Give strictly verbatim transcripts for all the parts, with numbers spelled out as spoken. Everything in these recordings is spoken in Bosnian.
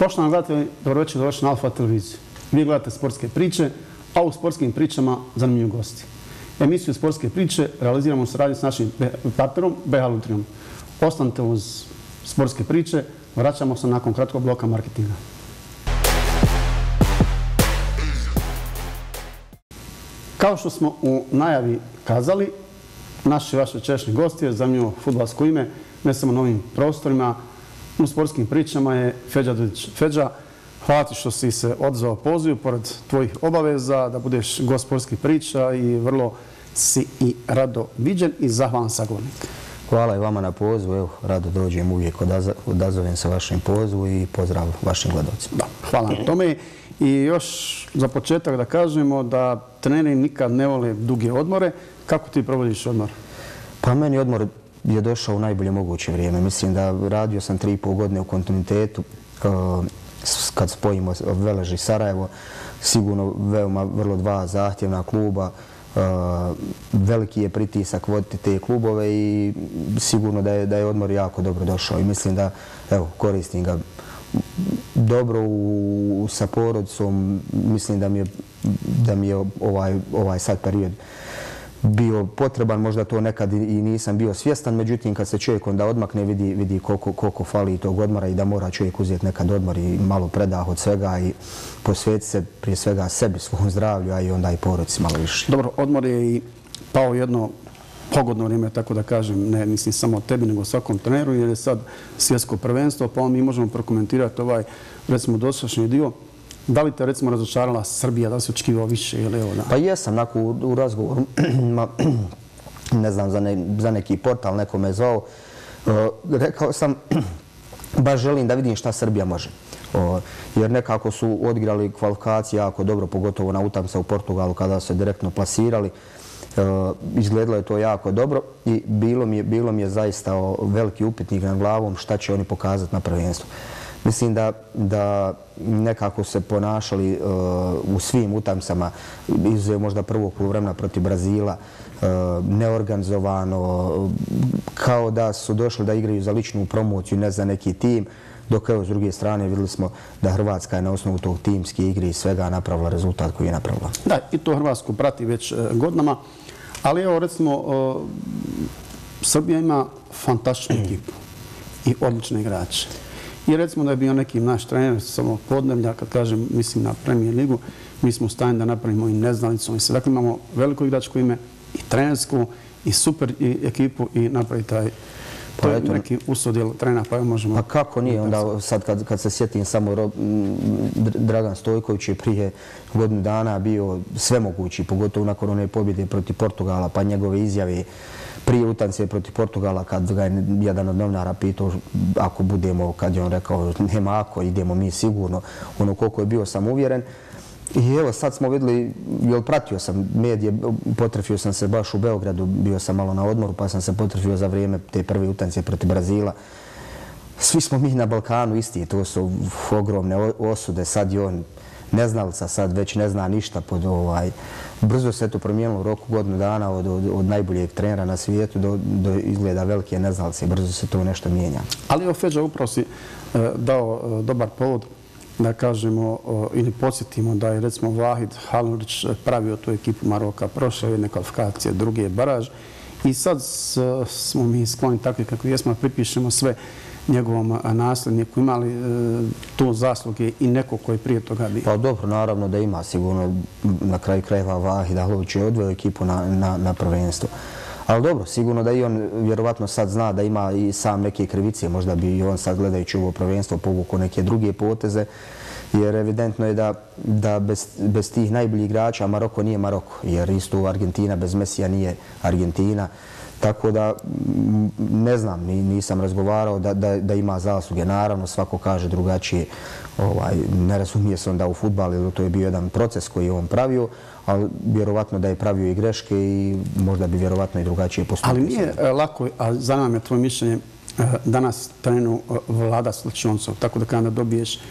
Poštovani gledatelji, dobro večer, dobrodošli na Alfa televiziju. Vi gledate sportske priče, a u sportskim pričama zanimljivi gosti. Emisiju Sportske priče realiziramo u saradnji s našim partnerom B H Lutrijom. Ostanite uz sportske priče, vraćamo se nakon kratkog bloka marketinga. Kao što smo u najavi kazali, naši vaši večerašnji gosti je zanimljivo fudbalsko ime, ne samo na ovim prostorima, u sportskim pričama je Feđa Dudić. Feđa, hvala ti što si se odzvao pozivu pored tvojih obaveza da budeš gost sportskih priča i vrlo si i rado viđen i zahvalan sagovornik. Hvala i vama na pozivu. Evo, rado dođem uvijek, odazovem se vašem pozivu i pozdrav vašim gledalcima. Da, hvala na tome. I još za početak da kažemo da treneri nikad ne vole duge odmore. Kako ti provodiš odmor? Pa meni odmor je došao u najbolje moguće vrijeme. Mislim da radio sam tri i pol godine u kontinuitetu. Kad spojimo Velež i Sarajevo, sigurno veoma vrlo dva zahtjevna kluba. Veliki je pritisak voditi te klubove i sigurno da je, da je odmor jako dobro došao. I mislim da evo, koristim ga dobro u, sa porodicom. Mislim da mi je, da mi je ovaj, ovaj sad period bio potreban, možda to nekad i nisam bio svjestan, međutim kad se čovjek onda odmakne vidi, vidi koliko, koliko fali tog odmora i da mora čovjek uzeti nekad odmor i malo predah od svega i posvetiti se prije svega sebi, svom zdravlju, a i onda i porodici malo više. Dobro, odmor je i pao jedno pogodno vrijeme, tako da kažem, ne mislim samo tebi nego svakom treneru, jer je sad svjetsko prvenstvo, pa mi možemo prokomentirati ovaj, recimo, dosadašnji dio. Da li te, recimo, razočarala Srbija, da li si očekivao više ili evo da? Pa jesam, nakon u, u razgovoru, ne znam, za, ne, za neki portal neko me zvao, uh, rekao sam, baš želim da vidim šta Srbija može. Uh, jer nekako su odigrali kvalifikacije jako dobro, pogotovo na utakmici u Portugalu kada su se direktno plasirali. Uh, izgledalo je to jako dobro i bilo mi je, bilo mi je zaista o, veliki upitnik na glavom šta će oni pokazati na prvenstvu. Mislim da, da nekako se ponašali uh, u svim utakmicama, izuzev možda prvog poluvremena protiv Brazila, uh, neorganizovano, kao da su došli da igraju za ličnu promociju, ne za neki tim, dok evo s druge strane vidjeli smo da Hrvatska je na osnovu tog timske igre i svega napravila rezultat koji je napravila. Da, i to Hrvatsku prati već uh, godinama, ali evo recimo uh, Srbija ima fantastičnu ekipu i odlične igrače. I recimo da je bio neki naš trener samo podneblja, kad kažem, mislim na Premier ligu, mi smo u stanju da napravimo i neznalicom. Dakle, imamo veliko igračko ime, i trenersku, i super i ekipu i napravi taj to je neki usodjel trena, pa možemo... Pa kako nije? Onda sad kad, kad se sjetim samo Rob, Dragan Stojković je prije godinu dana bio svemogući, pogotovo nakon one pobjede protiv Portugala, pa njegove izjave prije utakmice protiv Portugala kad ga je jedan od novinara pitao ako budemo, kad je on rekao nema ako, idemo mi sigurno, ono koliko je bio sam uvjeren. I evo sad smo vidjeli, jel pratio sam medije, potrefio sam se baš u Beogradu, bio sam malo na odmoru pa sam se potrefio za vrijeme te prve utakmice protiv Brazila. Svi smo mi na Balkanu isti, to su ogromne osude, sad je on neznalica, sad već ne zna ništa pod ovaj... Brzo se to promijenilo u roku godinu dana od, od, od najboljeg trenera na svijetu do, do izgleda velike neznalice. Brzo se to nešto mijenja. Ali evo, Feđa, upravo si e, dao e, dobar povod da kažemo e, ili podsjetimo da je recimo Vahid Halurić pravio tu ekipu Maroka, prošao jedne kvalifikacije, drugi je baraž i sad s, smo mi skloni takvi kako jesmo, pripišemo sve njegovom nasljedniku, imali e, tu zasluge i neko koji prije toga bio? Pa dobro, naravno da ima sigurno. Na kraju krajeva Vahid Halurić je odveo ekipu na, na, na prvenstvo. Ali dobro, sigurno da i on vjerovatno sad zna da ima i sam neke krivice. Možda bi i on sad gledajući ovo prvenstvo povukao neke druge poteze. Jer evidentno je da, da bez, bez tih najboljih igrača Maroko nije Maroko. Jer isto Argentina bez Mesija nije Argentina. Tako da, ne znam, nisam razgovarao da, da, da ima zasluge. Naravno, svako kaže drugačije. Ovaj, ne razumije se onda u fudbal, jer to je bio jedan proces koji je on pravio, ali vjerovatno da je pravio i greške i možda bi vjerovatno i drugačije postupio. Ali nije lako, a zanima me tvoje mišljenje, danas trenu Vlada Slačioncov, tako da kada dobiješ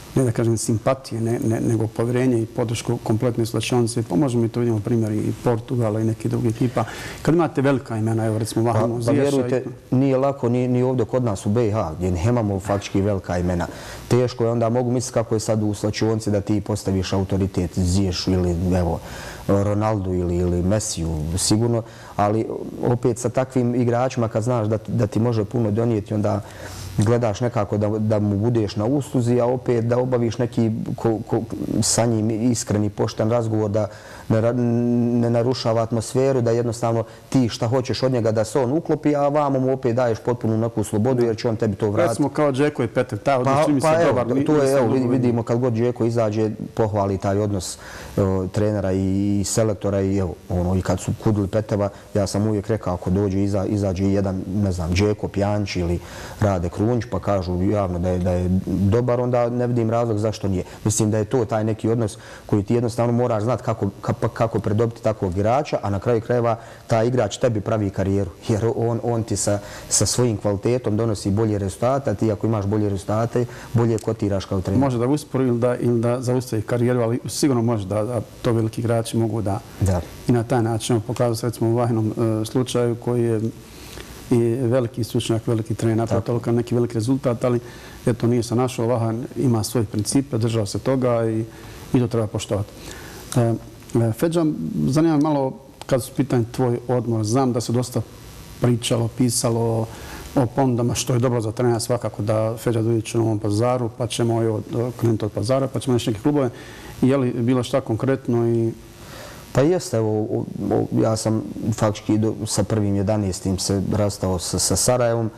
ne da kažem simpatije, ne, ne, nego povjerenje i podršku kompletne slačionice. Pomožemo i to vidimo primjer i Portugala i neke druge ekipa. Kad imate velika imena, evo recimo Vahanu Pa, Ziješa... pa vjerujte, i... nije lako ni, ni ovdje kod nas u B i H, gdje nemamo faktički velika imena. Teško je, onda mogu misliti kako je sad u slačionci da ti postaviš autoritet Ziješu ili evo, Ronaldu ili, ili Mesiju, sigurno, ali opet sa takvim igračima kad znaš da, da ti može puno donijeti, onda gledaš nekako da, da mu budeš na usluzi, a opet da obaviš neki ko, ko, sa njim iskreni, pošten razgovor, da ne, ne narušava atmosferu, da jednostavno ti šta hoćeš od njega da se on uklopi, a vamo mu opet daješ potpunu neku slobodu jer će on tebi to vratiti. Recimo kao Džeko i Petar, taj odnos pa, čini pa se evo, dobar. To je, evo, vidimo kad god Džeko izađe, pohvali taj odnos evo, trenera i, i selektora i evo, ono, i kad su kudili Peteva, ja sam uvijek rekao ako dođe iza, izađe jedan, ne znam, Džeko, Pjanić ili Rade Krunić, pa kažu javno da je, da je dobar, onda ne vidim razlog zašto nije. Mislim da je to taj neki odnos koji ti jednostavno moraš znati kako, kako, kako predobiti takvog igrača, a na kraju krajeva taj igrač tebi pravi karijeru, jer on, on ti sa, sa svojim kvalitetom donosi bolje rezultate, a ti ako imaš bolje rezultate, bolje kotiraš kao trener. Može da uspori ili da, ili da zaustavi karijeru, ali sigurno može da, da to veliki igrači mogu da, da. I na taj način pokazati se recimo u Vahinom uh, slučaju koji je i veliki stručnjak, veliki trener, napravio toliko neki veliki rezultat, ali eto nije se našao. Vahan ima svoje principe, držao se toga i, i to treba poštovati. E, Feđa, zanima me malo kad su pitanje tvoj odmor. Znam da se dosta pričalo, pisalo o ponudama, što je dobro za trenera svakako da Feđa Dujić u Novom Pazaru, pa ćemo evo, krenuti od Pazara, pa ćemo nešto neke klubove. Je li bilo šta konkretno i... Pa jeste, evo, ja sam faktički sa prvim jedanaestim se rastao sa, sa Sarajevom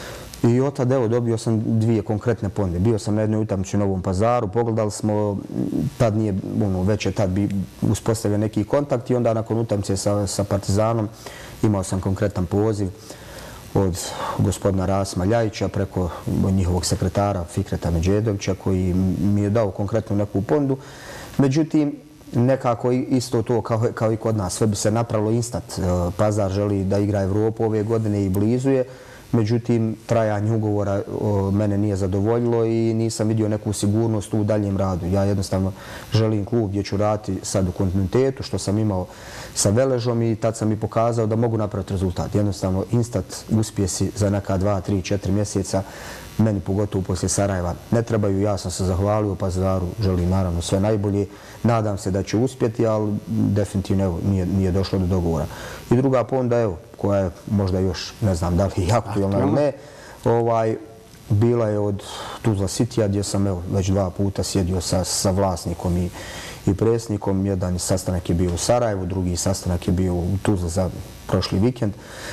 i od tada evo dobio sam dvije konkretne ponude. Bio sam na jednoj utakmici u Novom Pazaru, pogledali smo, tad nije, ono, već je tad bi uspostavio neki kontakt i onda nakon utakmice sa, sa Partizanom imao sam konkretan poziv od gospodina Rasima Ljajića preko njihovog sekretara Fikreta Međedovića koji mi je dao konkretnu neku ponudu. Međutim, nekako isto to kao, kao i kod nas. Sve bi se napravilo instant. Pazar želi da igra Evropu ove godine i blizu je. Međutim, trajanje ugovora mene nije zadovoljilo i nisam vidio neku sigurnost u daljem radu. Ja jednostavno želim klub gdje ću raditi sad u kontinuitetu, što sam imao sa Veležom i tad sam i pokazao da mogu napraviti rezultat. Jednostavno, instant uspjesi za neka dva, tri, četiri mjeseca meni pogotovo poslije Sarajeva ne trebaju. Ja sam se zahvalio Pazaru, želim naravno sve najbolje. Nadam se da će uspjeti, ali definitivno evo, nije, nije došlo do dogovora. I druga ponuda, evo, koja je možda još, ne znam da li je aktualna ili ne, ovaj, bila je od Tuzla Citya gdje sam evo, već dva puta sjedio sa, sa vlasnikom i, i predsjednikom. Jedan sastanak je bio u Sarajevu, drugi sastanak je bio u Tuzli za prošli vikend.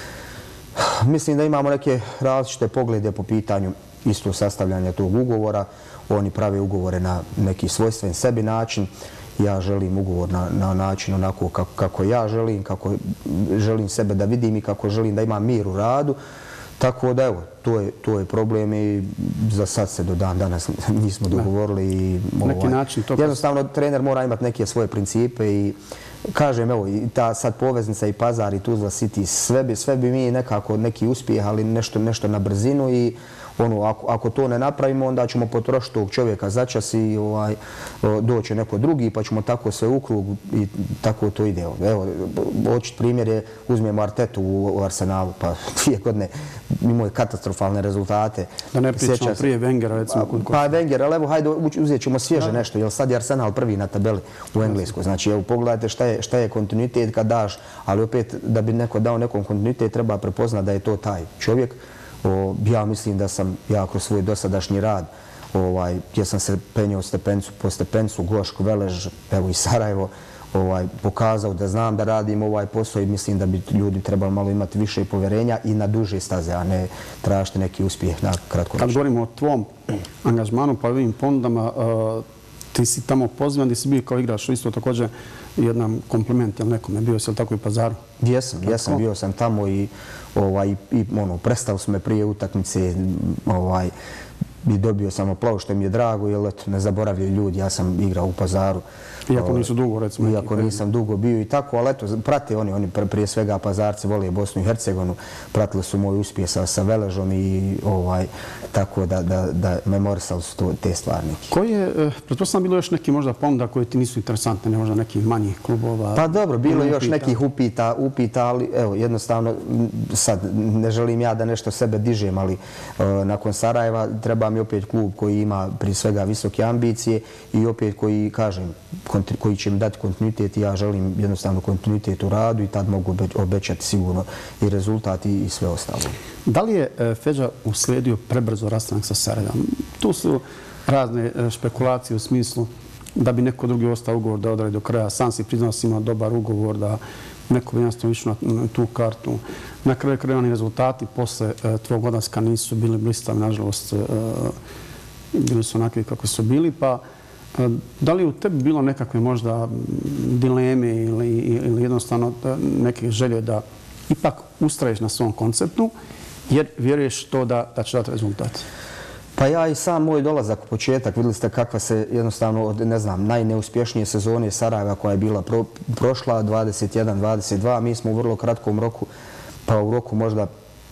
Mislim da imamo neke različite poglede po pitanju isto sastavljanja tog ugovora. Oni prave ugovore na neki svojstven sebi način. Ja želim ugovor na, na način onako kako, kako ja želim, kako želim sebe da vidim i kako želim da imam mir u radu. Tako da evo, to je, to je problem i za sad se do dan danas nismo dogovorili. I, neki ovaj, način to... Jednostavno, trener mora imati neke svoje principe i kažem, evo, i ta sad poveznica i Pazar i Tuzla City, sve bi, sve bi mi nekako neki uspjeh, ali nešto, nešto na brzinu i ono, ako, ako to ne napravimo, onda ćemo potrošiti tog čovjeka začas i ovaj, doće neko drugi, pa ćemo tako sve u krug i tako to ide. Evo, očit primjer je, uzmemo Artetu u, u Arsenalu, pa dvije godine imao je katastrofalne rezultate. Da ne pričamo prije Wengera, recimo. Pa, pa Wenger, ali evo, hajde, uzet ćemo svježe nešto, jer sad je Arsenal prvi na tabeli u Engleskoj. Znači, evo, pogledajte šta je, šta je kontinuitet kad daš, ali opet, da bi neko dao nekom kontinuitet, treba prepoznati da je to taj čovjek. O, ja mislim da sam ja kroz svoj dosadašnji rad ovaj, gdje sam se penio stepencu po stepencu, Goško, Velež, evo i Sarajevo, ovaj, pokazao da znam da radim ovaj posao i mislim da bi ljudi trebali malo imati više povjerenja i na duže staze, a ne tražiti neki uspjeh na kratko. Kad govorimo o tvom angažmanu pa ovim ponudama, uh, ti si tamo pozvan, gdje si bio kao igrač, isto također jedan kompliment ili nekome, bio si li tako i u Pazaru? Jesam, jesam, bio sam tamo i, ovaj, i ono, prestao smo me prije utakmice, ovaj, i dobio sam aplauz, što mi je drago, jer eto, ne zaboravljaju ljudi, ja sam igrao u Pazaru. Iako nisu dugo, recimo. Iako nisam dugo bio i tako, ali eto, prate oni, oni prije svega Pazarci vole Bosnu i Hercegovinu, pratili su moj uspjeh sa, sa Veležom i ovaj, tako da, da, da memorisali su to, te stvari neki. Koji je, pretpostavljam, bilo još neki možda ponuda koji ti nisu interesantne, ne možda nekih manjih klubova? Pa dobro, bilo je još nekih upita, upita, ali evo, jednostavno, sad ne želim ja da nešto sebe dižem, ali uh, nakon Sarajeva treba mi opet klub koji ima prije svega visoke ambicije i opet koji, kažem, koji će mi dati kontinuitet i ja želim jednostavno kontinuitet u radu i tad mogu obećati sigurno i rezultat i sve ostalo. Da li je Feđa uslijedio prebrzo rastanak sa Sarajevom? Tu su razne špekulacije u smislu da bi neko drugi ostao ugovor da odradi do kraja. Sam si priznao si imao dobar ugovor, da neko bi jednostavno išao na tu kartu. Na kraju krajevani rezultati posle tvog odlaska nisu bili blistavi, nažalost bili su onakvi kako su bili, pa da li u tebi bilo nekakve možda dileme ili, ili jednostavno neke želje da ipak ustraješ na svom konceptu jer vjeruješ to da, da će dati rezultat? Pa ja i sam moj dolazak u početak, vidjeli ste kakva se jednostavno od, ne znam, najneuspješnije sezone Sarajeva koja je bila pro, prošla, dvadeset jedan dvadeset dva, mi smo u vrlo kratkom roku, pa u roku možda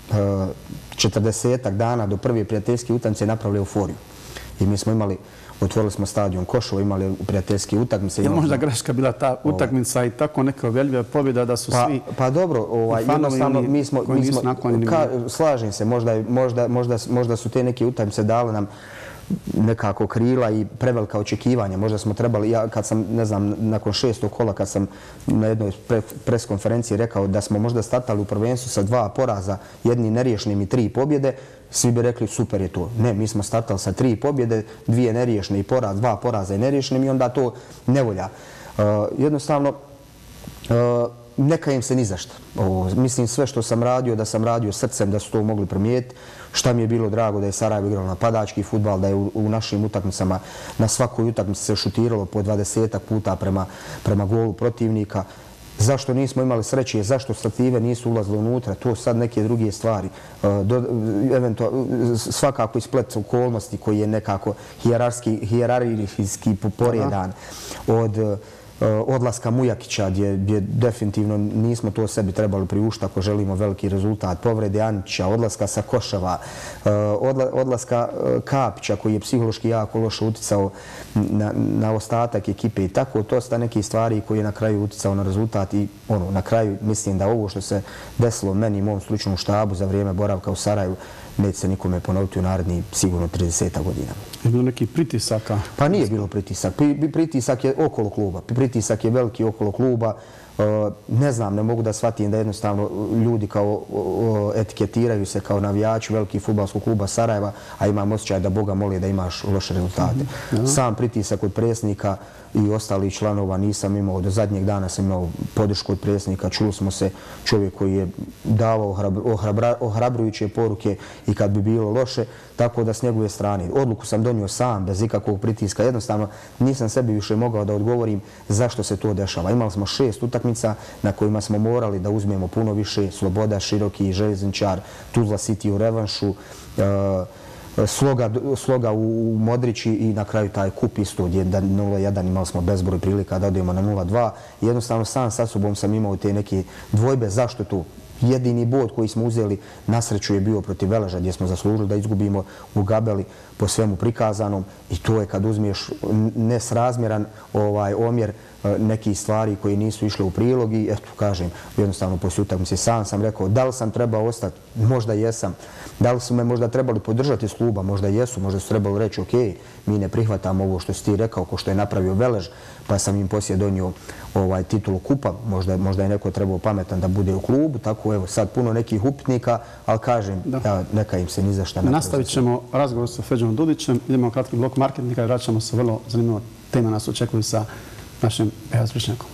četrdesetak dana do prve prijateljske utakmice napravili euforiju. I mi smo imali, otvorili smo stadion Koševo, imali prijateljske utakmice. Je li možda greška bila ta utakmica i tako neka veljiva pobjeda da su pa, svi pa dobro, ovaj, jednostavno mi smo, mi smo ka, slažem se, možda, možda, možda, možda su te neke utakmice dale nam nekako krila i prevelika očekivanja. Možda smo trebali, ja kad sam, ne znam, nakon šestog kola, kad sam na jednoj pres konferenciji rekao da smo možda startali u prvenstvu sa dva poraza, jedni neriješnim i tri pobjede, svi bi rekli super je to. Ne, mi smo startali sa tri pobjede, dvije neriješne i poraz, dva poraza i neriješnim i onda to ne volja. Uh, jednostavno, uh, neka im se ni zašto. Mislim, sve što sam radio, da sam radio srcem, da su to mogli primijetiti. Šta mi je bilo drago da je Sarajevo igralo napadački fudbal, da je u, u našim utakmicama na svakoj utakmici se šutiralo po dvadesetak puta prema, prema golu protivnika. Zašto nismo imali sreće, zašto strative nisu ulazile unutra, to sad neke druge stvari. Do, eventu, svakako isplet okolnosti koji je nekako hijerarhijski poredan od odlaska Mujakića, gdje, gdje definitivno nismo to sebi trebali priuštiti ako želimo veliki rezultat, povrede Anića, odlaska sa Koševa, odla, odlaska Kapića koji je psihološki jako loše uticao na, na ostatak ekipe i tako. To sta neke stvari koje je na kraju uticao na rezultat i ono, na kraju mislim da ovo što se desilo meni i mom stručnom štabu za vrijeme boravka u Sarajevu neće se nikome ponoviti u naredni sigurno trideset godina. Je bilo neki pritisaka? Pa nije bilo pritisak. Pritisak je okolo kluba. Pritisak je veliki okolo kluba. Ne znam, ne mogu da shvatim da jednostavno ljudi kao etiketiraju se kao navijači velikih fudbalskog kluba Sarajeva, a imam osjećaj da Boga moli da imaš loše rezultate. Sam pritisak od predsjednika i ostalih članova nisam imao. Do zadnjeg dana sam imao podršku od predsjednika. Čuli smo se, čovjek koji je davao ohrabrujuće poruke i kad bi bilo loše, tako da s njegove strane. Odluku sam donio sam, bez ikakvog pritiska. Jednostavno nisam sebi više mogao da odgovorim zašto se to dešava. Imali smo šest utakmica na kojima smo morali da uzmemo puno više. Sloboda, Široki, Željezničar, Tuzla City u revanšu, Sloga, sloga u Modrići i na kraju taj kup isto gdje nula jedan imali smo bezbroj prilika da odemo na nula dva. Jednostavno sam sa sobom sam imao te neke dvojbe zašto tu. Jedini bod koji smo uzeli na sreću je bio protiv Veleža gdje smo zaslužili da izgubimo u Gabeli po svemu prikazanom i to je kad uzmiješ nesrazmjeran ovaj omjer nekih stvari koji nisu išle u prilog i eto kažem, jednostavno poslije utakmice sam sam rekao da li sam trebao ostati, možda jesam, da li su me možda trebali podržati iz kluba, možda jesu, možda su trebali reći ok, mi ne prihvatamo ovo što si ti rekao, ko što je napravio Velež, pa sam im poslije donio ovaj titulu kupa, možda, možda je neko trebao pametan da bude u klubu, tako evo sad puno nekih upitnika, ali kažem, ja, neka im se ni za šta napravi. Nastavit ćemo razgovor sa Feđom Dudićem, idemo u kratki blok marketinga i vraćamo se vrlo zanimljivo tema nas očekuju sa našim stručnjakom.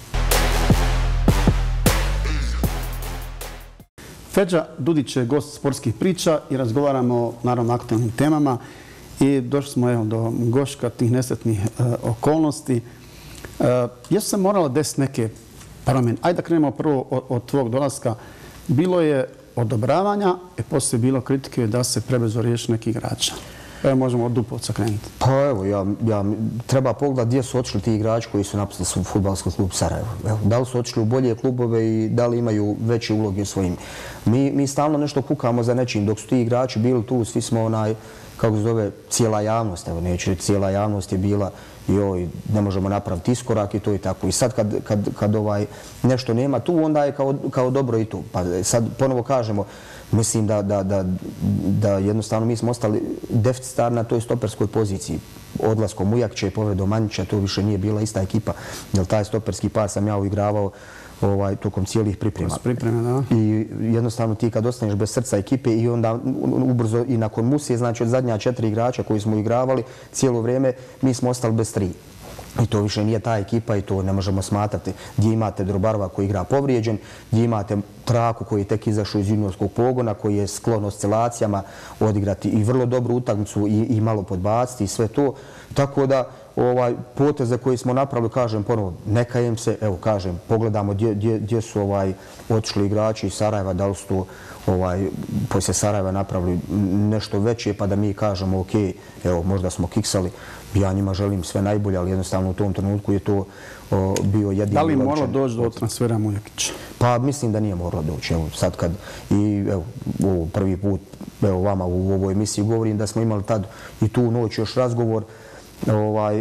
Feđa Dudić je gost sportskih priča i razgovaramo naravno o aktualnim temama i došli smo evo, do Goška tih nesretnih e, okolnosti. E, jesu se morale desiti neke promjene? Ajde da krenemo prvo od, od tvog dolaska. Bilo je odobravanja i poslije bilo kritike da se prebrzo riješi neki igrača. Evo, možemo od Dupovca krenuti. Pa evo, ja, ja, treba pogledati gdje su otišli ti igrači koji su napustili fudbalski klub Sarajevo. Evo, da li su otišli u bolje klubove i da li imaju veće uloge u svojim. Mi, mi stalno nešto kukamo za nečim, dok su ti igrači bili tu, svi smo onaj, kako se zove, cijela javnost, evo neću reći, cijela javnost je bila joj, ne možemo napraviti iskorak i to i tako. I sad kad, kad, kad ovaj nešto nema tu, onda je kao, kao dobro i tu. Pa sad ponovo kažemo, mislim da, da, da, da jednostavno mi smo ostali deficitar na toj stoperskoj poziciji. Odlaskom Ujakće i povredom Manjića, to više nije bila ista ekipa, jer taj stoperski par sam ja uigravao ovaj, tokom cijelih priprema. Pripreme, da. I jednostavno ti kad ostaneš bez srca ekipe i onda ubrzo i nakon Musije, znači od zadnja četiri igrača koji smo igravali cijelo vrijeme, mi smo ostali bez tri. I to više nije ta ekipa i to ne možemo smatrati. Gdje imate Drobarova koji igra povrijeđen, gdje imate Traku koji je tek izašao iz juniorskog pogona, koji je sklon oscilacijama odigrati i vrlo dobru utakmicu i, i malo podbaciti i sve to. Tako da ovaj poteze koji smo napravili, kažem ponovo, ne kajem se, evo kažem, pogledamo gdje, gdje, gdje su ovaj otišli igrači iz Sarajeva, da li su to ovaj, poslije Sarajeva napravili nešto veće, pa da mi kažemo ok, evo možda smo kiksali, ja njima želim sve najbolje, ali jednostavno u tom trenutku je to o, bio jedini... Da li moralo doći do transfera Mujakića? Pa mislim da nije moralo doći. Evo, sad kad i evo, ovo prvi put evo, vama u ovoj emisiji govorim da smo imali tad i tu noć još razgovor. Ovaj,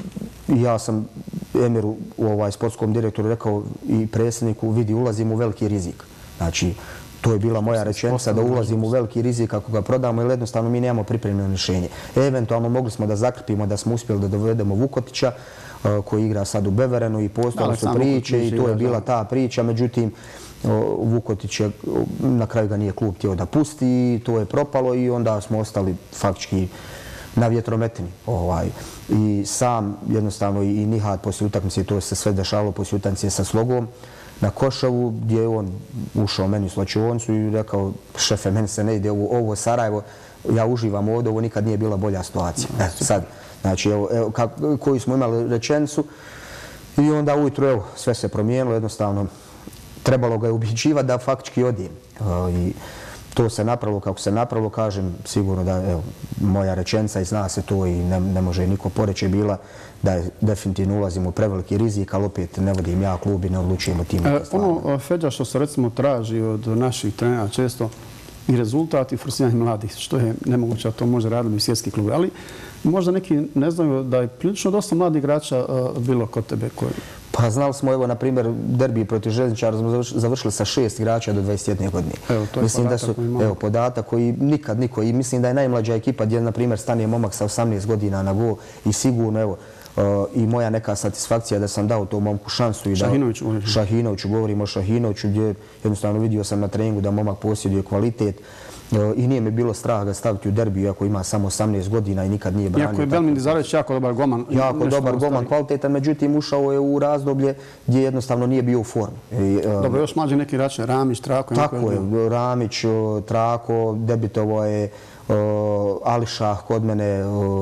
ja sam Emiru, ovaj, sportskom direktoru, rekao i predsjedniku, vidi, ulazim u veliki rizik. Znači, to je bila moja rečenica da ulazim u veliki rizik ako ga prodamo, jer jednostavno mi nemamo pripremljeno rješenje. Eventualno mogli smo da zakrpimo da smo uspjeli da dovedemo Vukotića, koji igra sad u Beverenu i postale su priče i to je bila ta priča. Međutim, Vukotić je, na kraju ga nije klub htio da pusti i to je propalo i onda smo ostali faktički na vjetrometini. Ovaj. I sam, jednostavno, i Nihat poslije utakmice, to se sve dešavalo poslije utakmice sa Slogom na Košavu, gdje je on ušao meni u slačionicu i rekao, šefe, meni se ne ide ovo, ovo Sarajevo, ja uživam ovdje, ovo nikad nije bila bolja situacija. E, sad, znači, evo, evo kak, koju smo imali rečenicu i onda ujutro, evo, sve se promijenilo, jednostavno, trebalo ga je ubiđivati da faktički odijem. I to se napravilo kako se napravilo, kažem, sigurno da, evo, moja rečenica i zna se to i ne, ne može niko poreći bila da je definitivno ulazimo u preveliki rizik, ali opet ne vodim ja klub i ne odlučujemo tim. E, ono, Feđa, što se recimo traži od naših trenera često i rezultat i forsiranje mladih, što je nemoguće, a to može raditi i svjetski klub. Ali možda neki ne znaju da je prilično dosta mladih igrača uh, bilo kod tebe koji... Pa znali smo, evo, na primjer, derbi protiv Željezničara smo završili sa šest igrača do dvadeset jedne godine. Evo, to je mislim podatak da su, koji imamo. Evo, podatak koji nikad niko, i mislim da je najmlađa ekipa gdje, na primjer, stane momak sa osamnaest godina na go i sigurno, evo, uh, i moja neka satisfakcija da sam dao tom momku šansu. I da, Šahinoviću govorimo. Šahinoviću, govorimo o Šahinoviću, gdje jednostavno vidio sam na treningu da momak posjeduje kvalitet. I nije mi bilo strah ga staviti u derbiju ako ima samo osamnaest godina i nikad nije branio. Iako je Belmin Dizarević jako dobar golman. Jako dobar golman, kvalitetan, međutim ušao je u razdoblje gdje jednostavno nije bio u formi. Dobro, još mlađi neki igrači, Ramić, Trako. Tako je, Ramić, Trako, debitovo je Ališah kod mene,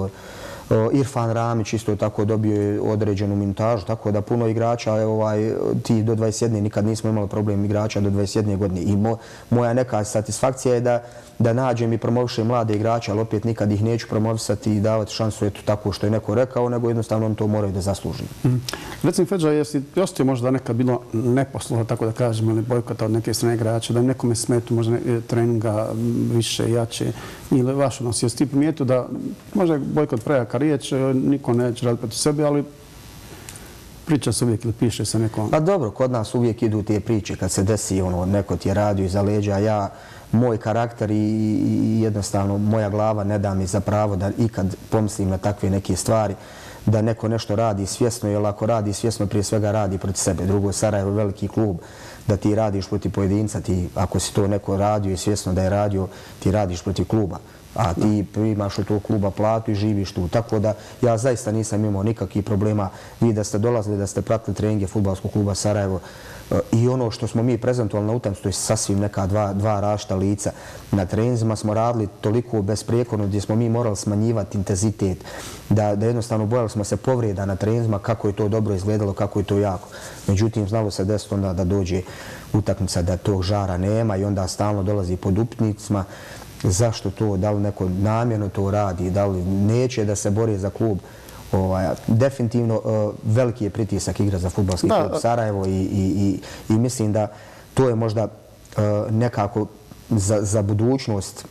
Irfan Ramić isto tako dobio je određenu minutažu, tako da puno igrača, ovaj, ti do dvadeset jedne nikad nismo imali problem igrača do dvadeset jedne godine. I mo, moja neka satisfakcija je da, da nađem i promovišem mlade igrače, ali opet nikad ih neću promovisati i davati šansu eto tako što je neko rekao, nego jednostavno on to moraju da zasluži. Mm. Recimo, Feđa, jesi osjetio možda da nekad bilo neposluha, tako da kažemo, ili bojkota od neke strane igrača, da im nekome smetu možda treninga više, jače, ili vaš odnos? Jesi ti primijetio da možda je bojkot prejaka riječ, niko neće raditi protiv sebe, ali priča se uvijek ili piše se nekom... Pa dobro, kod nas uvijek idu te priče kad se desi ono, neko ti je radio iza leđa, ja, moj karakter i, i jednostavno moja glava ne da mi za pravo da ikad pomislim na takve neke stvari, da neko nešto radi svjesno, jer ako radi svjesno prije svega radi protiv sebe. Drugo, Sarajevo je veliki klub, da ti radiš protiv pojedinca, ti, ako si to neko radio i svjesno da je radio, ti radiš protiv kluba. A ti primaš od tog kluba platu i živiš tu. Tako da ja zaista nisam imao nikakvih problema. Vi da ste dolazili, da ste pratili treninge fudbalskog kluba Sarajevo i ono što smo mi prezentovali na utakmici, to je sasvim neka dva, dva različita lica. Na treninzima smo radili toliko besprijekorno gdje smo mi morali smanjivati intenzitet, da, da jednostavno bojali smo se povreda na treninzima, kako je to dobro izgledalo, kako je to jako. Međutim, znalo se desiti onda da dođe utakmica da tog žara nema i onda stalno dolazi pod upitnicima. zašto to, da li neko namjerno to radi, da li neće da se bori za klub. Definitivno veliki je pritisak igra za fudbalski klub Sarajevo i mislim da to je možda nekako za budućnost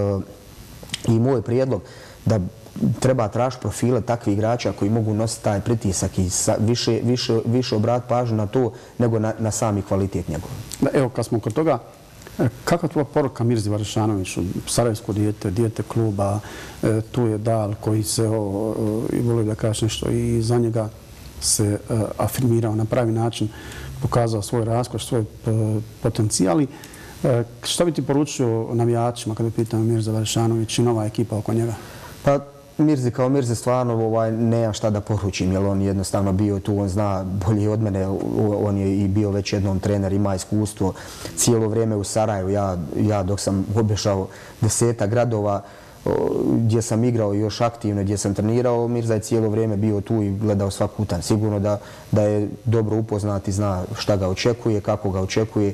i moj prijedlog da treba tražiti profile takvih igrača koji mogu nositi taj pritisak i više obrati pažnju na to nego na sami kvalitet njegov. Evo, kad smo kod toga, kakva tvoja poruka Mirzi Varišanoviću, sarajevsko dijete, dijete kluba, tu je Dal koji se, volio da kažeš nešto, i za njega se afirmirao na pravi način, pokazao svoj raskoš, svoj potencijal. Što bi ti poručio navijačima kada pitam Mirza Varišanović i nova ekipa oko njega? Pa Mirzi kao Mirzi stvarno nema šta da poručim, jer on jednostavno bio tu, on zna bolje od mene, on je i bio već jednom trener, ima iskustvo cijelo vrijeme u Sarajevu. Ja dok sam obišao deseta gradova gdje sam igrao još aktivno, gdje sam trenirao, Mirza je cijelo vrijeme bio tu i gledao svaku utakmicu. Sigurno da je dobro upoznat i zna šta ga očekuje, kako ga očekuje.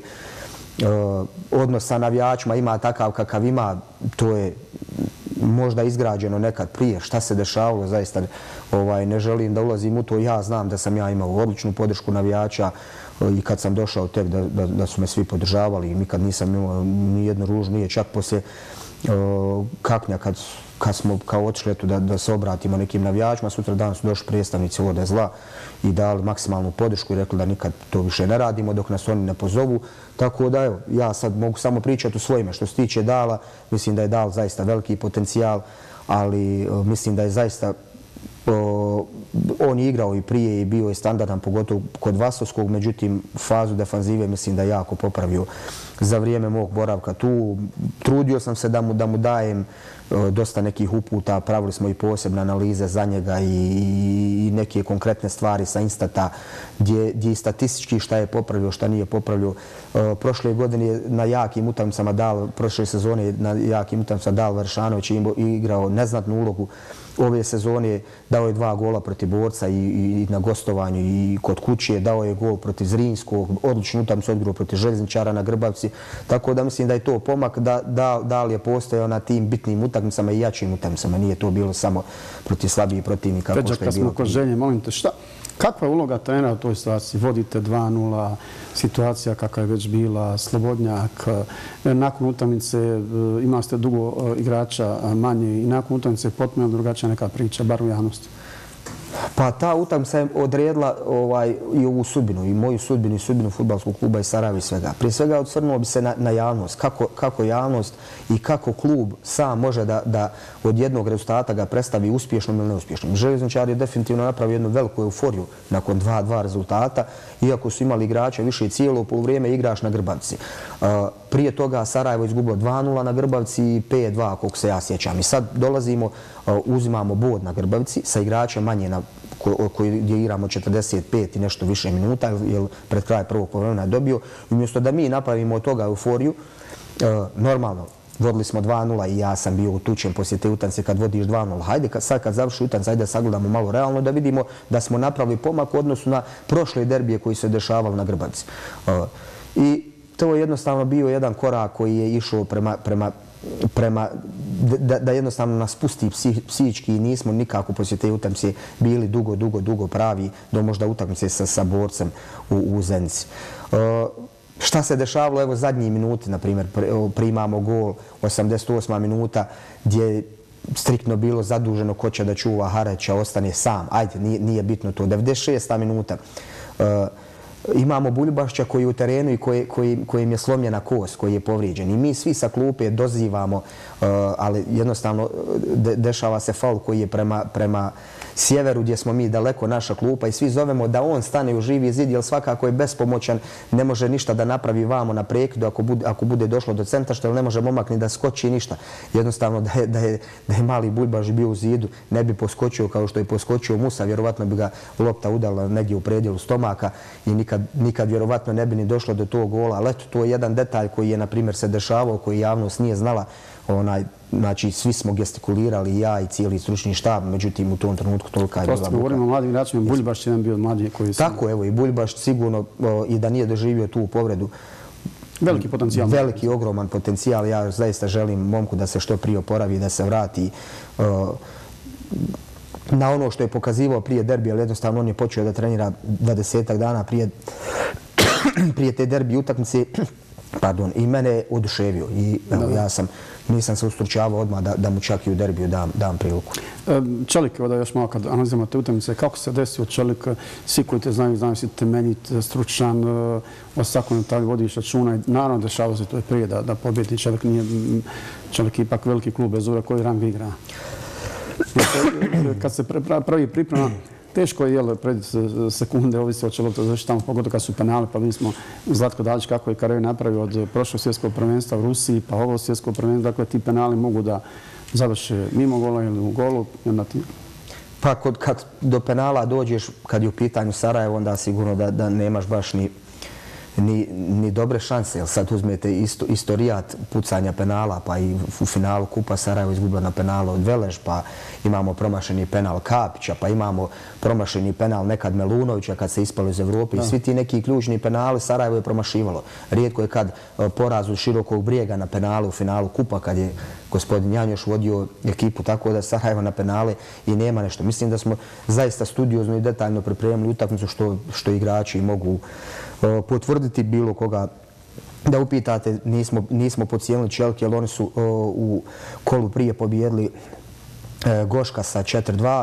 Odnos sa navijačima ima takav kakav ima, to je možda izgrađeno nekad prije. Šta se dešavalo, zaista ne želim da ulazim u to. Ja znam da sam ja imao odličnu podršku navijača i kad sam došao tek da su me svi podržavali i nikad nisam imao ni jednu ružnu, nije čak poslije Kaknja kad smo kao otišli da se obratimo nekim navijačima, sutra dan su došli predstavnici Vode zla i dali maksimalnu podršku i rekli da nikad to više ne radimo dok nas oni ne pozovu. Tako da evo, ja sad mogu samo pričati u svojime. Što se tiče Dala, mislim da je Dal zaista veliki potencijal, ali mislim da je zaista on je igrao i prije i bio je standardan, pogotovo kod Vasovskog, međutim fazu defanzive mislim da je jako popravio za vrijeme mog boravka tu. Trudio sam se da mu dajem dosta nekih uputa, pravili smo i posebne analize za njega i neke konkretne stvari sa Instata gdje i statistički šta je popravio, šta nije popravio. Prošle godine je na jakim utakmicama dal, prošle sezone na jakim utakmicama Dal Varišanović je igrao neznatnu ulogu. Ove sezone dao je dva gola protiv Borca i na gostovanju i kod kuće, dao je gol protiv Zrinskog, odličnu utakmicu odigrao protiv Željezničara na Grbavci. Tako da mislim da je to pomak, da li je postojao na tim bitnim utakmicama i jačim utakmicama. Nije to bilo samo protiv slabijih protivnika. Feđa, kad smo kod Želje, molim te, šta? Kakva je uloga trenera u toj situaciji? Vodite dva nula, situacija kakva je već bila, Slobodnjak, nakon utakmice imali ste dugo igrača manje i nakon utakmice je potpuno drugačija neka priča, bar u javnosti. Pa ta utakmica je odredila i ovu sudbinu, i moju sudbinu, i sudbinu fudbalskog kluba i Sarajeva i svega. Prije svega osvrnuo bi se na javnost. Kako javnost i kako klub sam može da od jednog rezultata ga predstavi uspješnom ili neuspješnom. Željezničar je definitivno napravio jednu veliku euforiju nakon dva dva rezultata, iako su imali igrača više cijelo poluvrijeme igraš na Grbavci. Prije toga Sarajevo izgubilo dva nula na Grbavci i pet dva, koliko se ja sjećam. I sad dolazimo, uzimamo bod na Grbavci sa igračem manje gdje igramo četrdeset pet i nešto više minuta, jer pred kraj prvog poluvremena je dobio. Umjesto da mi napravimo od toga euforiju, normalno, vodili smo dva nula i ja sam bio utučen poslije te utakmice kad vodiš dva nula. Hajde sad kad završi utakmica, hajde da sagledamo malo realno da vidimo da smo napravili pomak u odnosu na prošle derbije koji se dešavali na Grbavci. I to je jednostavno bio jedan korak koji je išao prema prema da jednostavno nas pusti psihički i nismo nikako poslije te utakmice bili dugo, dugo, dugo pravi do možda utakmice sa Borcem u Zenici. Šta se dešavalo? Evo zadnji minuti, na primjer, primamo gol, osamdeset osma minuta, gdje je striktno bilo zaduženo ko će da čuva Haraća, ostane sam. Ajde, nije bitno to. devedeset šesta minuta. Imamo Buljbašća koji je u terenu i kojim je slomljena kost, koji je povrijeđen. I mi svi sa klupe dozivamo, ali jednostavno dešava se faul koji je prema sjeveru gdje smo mi daleko naša klupa i svi zovemo da on stane u živi zid, jer svakako je bespomoćan, ne može ništa da napravi vamo na prekidu ako bude došlo do centra, što ne može momak ni da skoči ništa. Jednostavno da je mali Buljbaš bio u zidu, ne bi poskočio kao što je poskočio Musa, vjerovatno bi ga lopta udala negdje u predjelu stomaka i nikad vjerovatno ne bi ni došlo do tog gola. Ali eto, to je jedan detalj koji je, na primjer, se dešavao, koji javnost nije znala. Znači, svi smo gestikulirali, i ja i cijeli stručni štab, međutim, u tom trenutku tolika je bila buka. To govorimo o mladim igračima, Buljbaš je jedan bio od mlađih koji su... Tako, evo, i Buljbaš sigurno, i da nije doživio tu povredu, Veliki potencijal. Veliki, ogroman potencijal. Ja zaista želim momku da se što prije oporavi, da se vrati na ono što je pokazivao prije derbija, ali jednostavno on je počeo da trenira dvadesetak dana prije, prije te derbi utakmice. Pardon, i mene je oduševio. I evo, ja sam, nisam se ustručavao odmah da, da mu čak i u derbiju dam, dam priliku. E, Čelik, da još malo kad analiziramo te utakmice, kako se desio Čelik, svi koji te znaju, znaju si temeljit, stručan, o svakom detalju vodiš računa i naravno dešava se to je prije da, da pobjedi. Čelik nije, Čelik je ipak veliki klub bez obzira koji rang igra. Kad se pravi priprema, teško je, jel, pred sekunde, ovisi o Čeliku završi tamo, pogotovo kad su penali, pa vidimo smo Zlatko Dalić kako je karijeru napravio od prošlog svjetskog prvenstva u Rusiji, pa ovo svjetskog prvenstva, dakle ti penali mogu da završe mimo gola ili u golu. Pa kad do penala dođeš, kad je u pitanju Sarajevo, onda sigurno da, da nemaš baš ni Ni, ni dobre šanse, jer sad uzmete isto, istorijat pucanja penala, pa i u finalu Kupa Sarajevo izgubila na penalu od Velež, pa imamo promašeni penal Kapića, pa imamo promašeni penal nekad Melunovića kad se ispalo iz Evrope. I svi ti neki ključni penali Sarajevo je promašivalo. Rijetko je kad poraz od Širokog Brijega na penalu u finalu Kupa, kad je gospodin Janjoš vodio ekipu, tako da Sarajevo na penale i nema nešto. Mislim da smo zaista studiozno i detaljno pripremili utakmicu što, što igrači mogu potvrditi bilo koga da upitate. Nismo, nismo pocijenili Čelik, jer oni su o, u kolu prije pobijedili e, Goška sa četiri dva.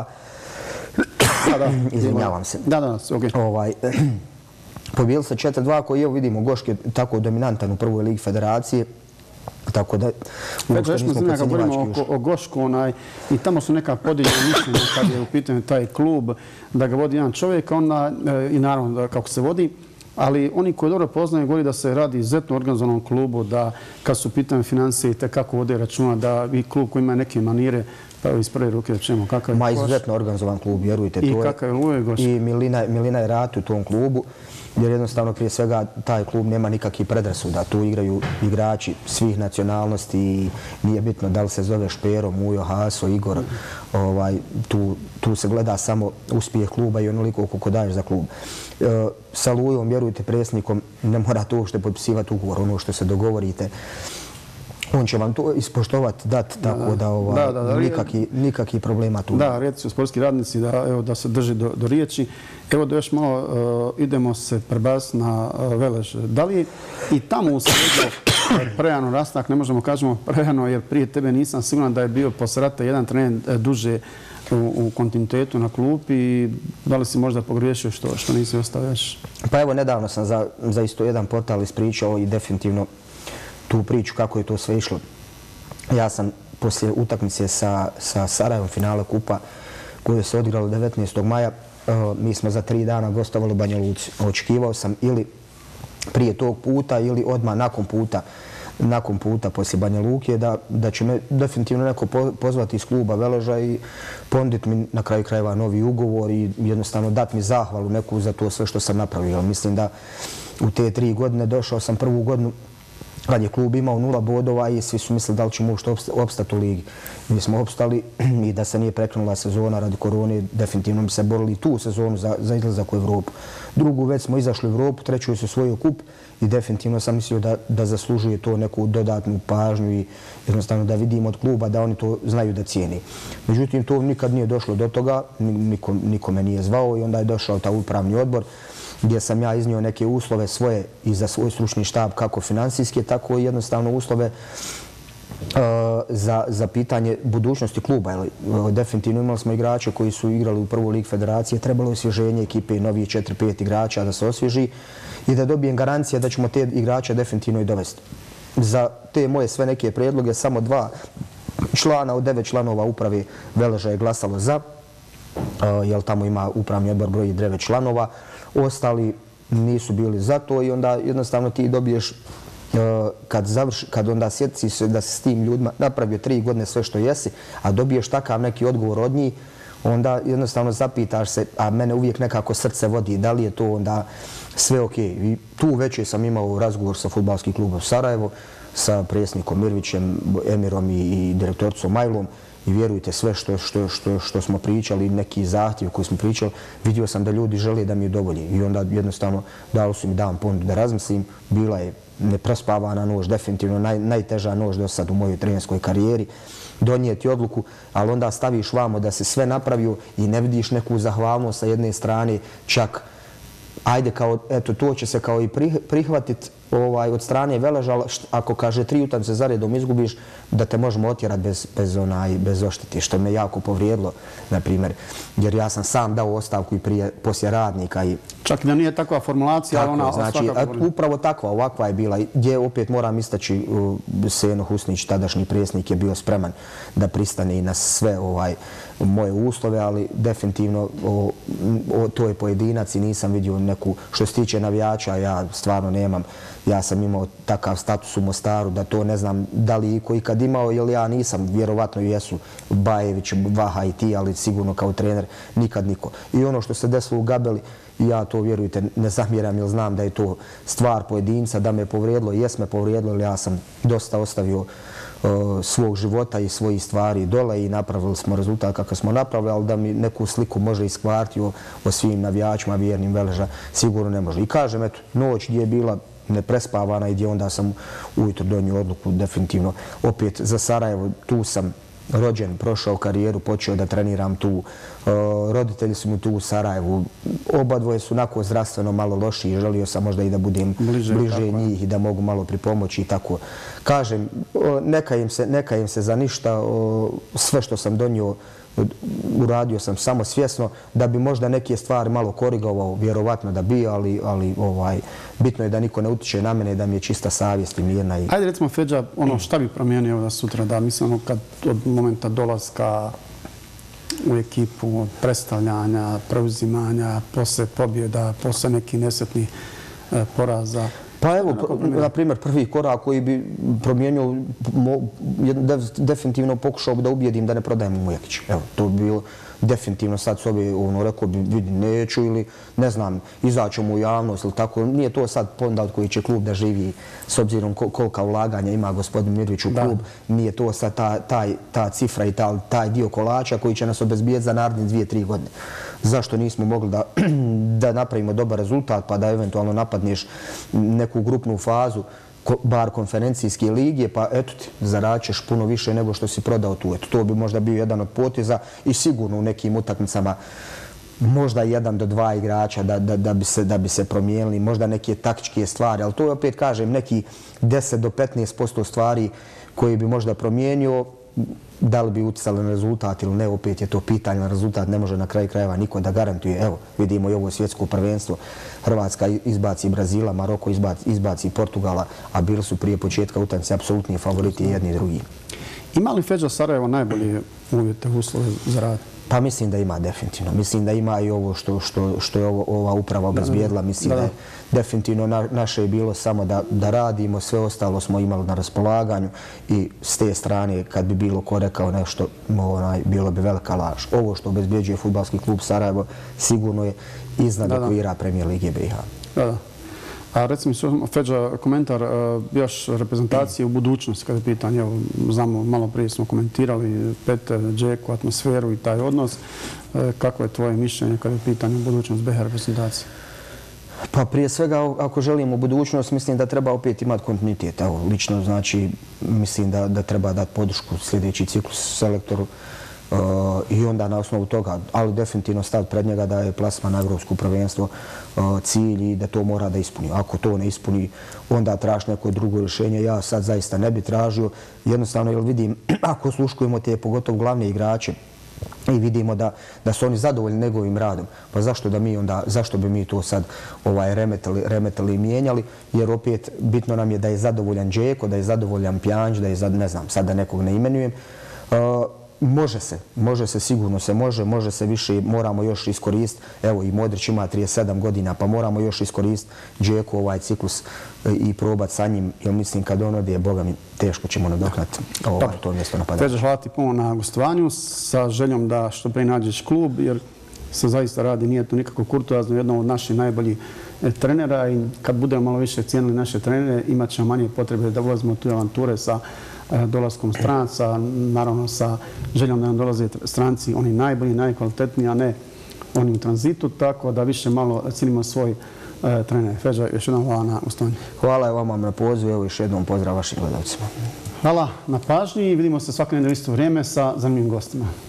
Da, da. Izvinjavam se. Da, da, okej. Ovaj, pobijedili sa četiri dva koji, evo vidimo, Gošk je tako dominantan u prvoj ligi federacije. Tako da, uopšte nismo podcjenjivački. Kad govorimo o Gošku, onaj, i tamo su neka podijeljena mišljenja kad je u pitanju taj klub, da ga vodi jedan čovjek, onda, e, i naravno da, kako se vodi. Ali oni koji dobro poznaju govori da se radi izuzetno organizovanom klubu, da kad su pitanje financije i te kako vode računa, da i klub koji ima neke manire, pa iz prve ruke da čemo kakav je Ma izuzetno organizovan klub, vjerujte. I kakav je Luje Goš. I Milina, Milina je rat u tom klubu, jer jednostavno prije svega taj klub nema nikakvih predrasuda. Tu igraju igrači svih nacionalnosti i nije bitno da li se zove Špero, Mujo, Haso, Igor. Ovaj, tu, tu se gleda samo uspjeh kluba i onoliko koliko daješ za klub. E, sa Lujom, vjerujte, predsjednikom, ne morate uopšte potpisivati ugovor, ono što se dogovorite. On će vam to ispoštovati, dati, tako da, ovaj, da, da, da nikakvi, nikakvi problema tu. Da, rijetki su sportski radnici da, evo, da se drži do, do riječi. Evo da još malo uh, idemo se prebaciti na uh, Velež. Da li i tamo uslijedio prejano rastanak, ne možemo kažemo prejano, jer prije tebe nisam siguran da je bio posle rata jedan trener duže u, u kontinuitetu na klupi i da li si možda pogriješio što, što nisi ostao još? Pa evo, nedavno sam za, za isto jedan portal ispričao i definitivno tu priču kako je to sve išlo. Ja sam poslije utakmice sa, sa Sarajevom finale Kupa koje se odigralo devetnaestog maja, uh, mi smo za tri dana gostovali u Banja Luci. Očekivao sam ili prije tog puta ili odmah nakon puta nakon puta poslije Banja Luke da, da će me definitivno neko pozvati iz kluba Veleža i ponuditi mi na kraju krajeva novi ugovor i jednostavno dati mi zahvalu neku za to sve što sam napravio. Mislim da u te tri godine došao sam prvu godinu kad je klub imao nula bodova i svi su mislili da li ćemo uopšte opstati u ligi. Mi smo opstali i da se nije prekrenula sezona radi korone, definitivno bi se borili tu sezonu za, za izlazak u Evropu. Drugu već smo izašli u Evropu, treću je se osvojio kup i definitivno sam mislio da, da zaslužuje to neku dodatnu pažnju i jednostavno da vidimo od kluba da oni to znaju da cijeni. Međutim, to nikad nije došlo do toga, niko, niko me nije zvao i onda je došao ta upravni odbor gdje sam ja iznio neke uslove svoje i za svoj stručni štab, kako finansijske, tako i jednostavno uslove uh, za, za pitanje budućnosti kluba. Jel, uh, definitivno imali smo igrače koji su igrali u prvoj ligi federacije, trebalo je osvježenje ekipe i novije četiri pet igrača da se osvježi i da dobijem garancije da ćemo te igrače definitivno i dovesti. Za te moje sve neke prijedloge samo dva člana od devet članova uprave Veleža je glasalo za, uh, jer tamo ima upravni odbor broj devet članova. Ostali nisu bili za to i onda jednostavno ti dobiješ, kad, završi, kad onda sjetiš se da si s tim ljudima napravio tri godine sve što jesi, a dobiješ takav neki odgovor od njih, onda jednostavno zapitaš se, a mene uvijek nekako srce vodi, da li je to onda sve okej. I tu već sam imao razgovor sa fudbalskim klubom Sarajevo, sa predsjednikom Mirvićem, Emirom i direktoricom Majlom. I vjerujte, sve što, što, što, što smo pričali, neki zahtjev koji smo pričali, vidio sam da ljudi žele da mi udovolji. I onda jednostavno dali su mi dan ponudu da razmislim. Bila je neprespavana noć, definitivno naj, najteža noć do sad u mojoj trenerskoj karijeri. Donijeti odluku, ali onda staviš vamo da se sve napravio i ne vidiš neku zahvalnost sa jedne strane, čak ajde kao, eto, to će se kao i prihvatiti ovaj, od strane Veleža, ako kaže tri utakmice za redom izgubiš, da te možemo otjerati bez, bez, onaj, bez oštete, što me jako povrijedilo, na primjer, jer ja sam sam dao ostavku i prije, poslije Radnika. I čak da nije takva formulacija, tako, ona znači, upravo takva, ovakva je bila, gdje opet moram istaći uh, Seno Husnić, tadašnji predsjednik, je bio spreman da pristane i na sve ovaj, moje uslove, ali definitivno o, o, to je pojedinac i nisam vidio neku, što se tiče navijača, ja stvarno nemam. Ja sam imao takav status u Mostaru da to ne znam da li iko ikad imao, jer ja nisam, vjerovatno jesu Bajević, Vaha i ti, ali sigurno kao trener nikad niko. I ono što se desilo u Gabeli, ja to, vjerujte, ne zamjeram jer znam da je to stvar pojedinca, da me povrijedilo, jes me povrijedilo, jer ja sam dosta ostavio uh, svog života i svojih stvari dole i napravili smo rezultat kakav smo napravili, ali da mi neku sliku može iskvariti o, o svim navijačima vjernim Veleža, sigurno ne može. I kažem, eto, noć gdje je bila neprespavana i gdje onda sam ujutro donio odluku definitivno opet za Sarajevo. Tu sam rođen, prošao karijeru, počeo da treniram tu. Roditelji su mi tu u Sarajevu. Oba dvoje su onako zdravstveno malo lošiji. Želio sam možda i da budem bliže, bliže njih i da mogu malo pripomoći i tako. Kažem, neka im se, neka im se za ništa. Sve što sam donio uradio sam samo svjesno, da bi možda neke stvari malo korigovao, vjerovatno da bi, ali, ali ovaj, bitno je da niko ne utiče na mene, da mi je čista savjest i mirna. I... Ajde, recimo, Feđa, ono šta bi promijenio da sutra, da mislim, ono, kad od momenta dolaska u ekipu, od predstavljanja, preuzimanja, posle pobjeda, posle nekih nesretnih e, poraza. Pa evo, na primjer, prvi korak koji bi promijenio, definitivno pokušao bi da ubijedim da ne prodajem Mujakić. Evo, to bi bilo definitivno sad sobi, ono, rekao bi, vidi, neću ili, ne znam, izaćemo u javnost ili tako. Nije to sad ponda od koji će klub da živi s obzirom kolika ulaganja ima gospodin Mirvić u klub. Nije to sad ta, taj, ta cifra i ta, taj dio kolača koji će nas obezbijeti za naredne dvije, tri godine. Zašto nismo mogli da, da napravimo dobar rezultat pa da eventualno napadneš neku grupnu fazu, bar konferencijske ligije, pa eto ti, zaraćeš puno više nego što si prodao tu. Eto, to bi možda bio jedan od poteza i sigurno u nekim utakmicama možda jedan do dva igrača da, da, da, bi se, da bi se promijenili, možda neke taktičke stvari, ali to je opet, kažem, neki deset do petnaest posto stvari koje bi možda promijenio. Da li bi utjecali na rezultat ili ne, opet je to pitanje. Na rezultat ne može na kraju krajeva niko da garantuje. Evo, vidimo i ovo svjetsko prvenstvo. Hrvatska izbaci Brazila, Maroko izbaci, izbaci Portugala, a bili su prije početka utakmice apsolutni favoriti jedni i drugi. Ima li Feđa Sarajevo najbolje uvjete, uslove za rad? Pa mislim da ima definitivno. Mislim da ima i ovo što, što, što je ovo, ova uprava obezbijedila. Mislim da, da. da je definitivno na, naše je bilo samo da, da radimo, sve ostalo smo imali na raspolaganju i s te strane kad bi bilo ko rekao nešto, onaj, bilo bi velika laž. Ovo što obezbjeđuje fudbalski klub Sarajevo sigurno je iznad okvira Premijer Lige B i H. Da, da. A recimo, Feđa, komentar još reprezentacije u budućnosti kada je pitanje, evo, znamo, malo prije smo komentirali Peter, Džeku, atmosferu i taj odnos. Kako je tvoje mišljenje kada je pitanje u budućnost B i H reprezentacije? Pa prije svega, ako želimo budućnost, mislim da treba opet imati kontinuitet. Evo, lično, znači, mislim da, da treba dati podršku sljedeći ciklus selektoru. Uh, i onda na osnovu toga, ali definitivno staviti pred njega da je plasman na evropsko prvenstvo uh, cilj i da to mora da ispuni. Ako to ne ispuni, onda traži neko drugo rješenje. Ja sad zaista ne bi tražio. Jednostavno, jer vidim, ako sluškujemo te pogotovo glavne igrače i vidimo da, da su oni zadovoljni njegovim radom, pa zašto da mi onda, zašto bi mi to sad ovaj, remetali, remetali i mijenjali, jer opet bitno nam je da je zadovoljan Džeko, da je zadovoljan Pjanđ, da je, zad, ne znam, sad da nekog ne imenujem. Uh, Može se, može se, sigurno se može, može se više, moramo još iskoristiti. Evo i Modrić ima trideset sedam godina, pa moramo još iskoristiti Džeku ovaj ciklus i probati sa njim, jer mislim kad on odije, Boga mi, teško ćemo nadoknati ovaj, to mjesto napadanja. Feđa, hvala ti puno na gostovanju sa željom da što prije nađeš klub, jer se zaista radi, nije to nikako kurtoazno, jedno od naših najboljih trenera i kad budemo malo više cijenili naše trenere, imat ćemo manje potrebe da ulazimo u tu avanture sa dolaskom stranca, naravno sa željom da nam dolaze stranci, oni najbolji, najkvalitetniji, a ne oni u tranzitu, tako da više malo cijenimo svoj trener. Feđa, još jednom hvala na gostovanju. Hvala vam na pozivu, evo još jednom pozdrav vašim gledalcima. Hvala na pažnji i vidimo se svako nedelje isto vrijeme sa zanimljivim gostima.